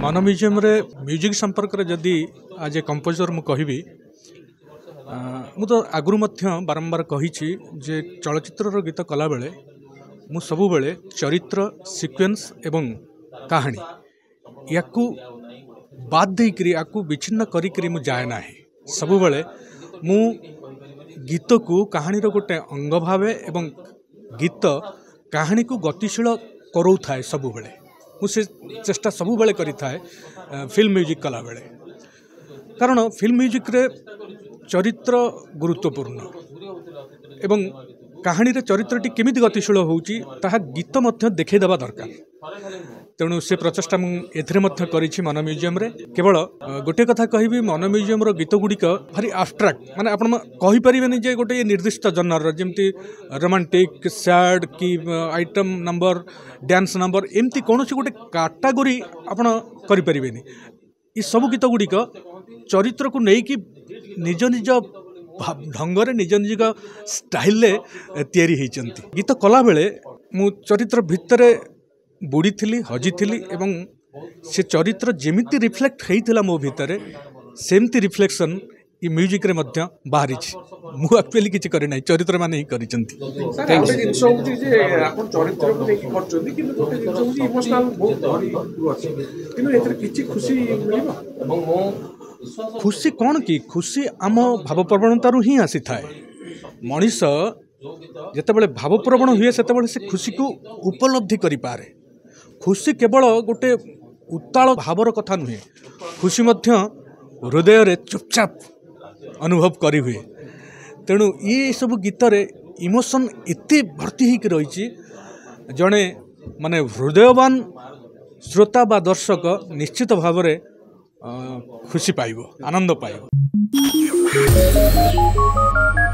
मन म्यूजियम रे म्यूजिक संपर्क रे जदि आज ए कंपोजर मु कहबी मु तो आगुरु मध्य बारंबार कहिछि जे चलचित्र गीत कला बेले मु सबु बेले चरित्र सीक्वेंस एवं कहानी याकू बाद देकरी याकू विच्छिन्न करी मु जाए ना सबु बेले मु गीत को कहानी रो गोटे अंग भावे एवं गीत कहानी को गतिशील करौ थाए सबु बेले मुझे चेष्टा सबु बेले करी थाए फिल्म म्यूजिक कला बेले कारण फिल्म म्यूजिक रे चरित्र गुरुत्वपूर्ण एवं कहानी रे चरित्रटी केमिति गतिशील होउची ताहा गीत मध्य देखै देबा दरकार तेणु से प्रचेषा मुझे करिछि मन म्यूजियम रे केवल गोटे कथा कहबी मन म्यूजियम रो गीत गुड़िक भारी आब्स्ट्राक्ट माने आपण कहि परिबेनी जे गोटे निर्दिष्ट जनर जेमती रोमांटिक सैड कि आइटम नंबर डांस नंबर एमती कोनोसी गोटे कैटेगरी आपण करि परिबेनी ई सब गीत गुड़िक चरित्र को नहीं कि निज निज ढंगरे निज निज स्टाइल तैयारी होइचंती गीत कला बेले मु चरित्र भितरे बुड़ी थी हजी थी एवं से चरित्र जेमिति रिफ्लेक्ट होइथिला मो भितरे सेमती रिफ्लेक्शन ई म्यूजिक रे मध्य बाहरी मु एक्चुअली किछि करि नै चरित्र माने ही करिसंती सर आबे जिंस होउची जे आपण चरित्र को देखि करचंती किंतु गोटे जिंस होउची इमोशनल बहुत धरी अछि किंतु एतर किछि खुशी मिलिबो एवं मो खुशी कौन कि खुशी आम भावप्रवणतारू ही आसी थाए मनीष जितेबाला भावप्रवण हुए से खुशी को उपलब्धि करि पारे खुशी केवल गोटे उत्ताल भावर कथा नुहे खुशी मध्य हृदय रे चुपचाप अनुभव करी हुए तेणु ये सब गीत रे इमोशन एते भर्ती होकर रही जड़े माने हृदयवान श्रोता बा दर्शक निश्चित भाव में खुशी पाइब आनंद पाइब।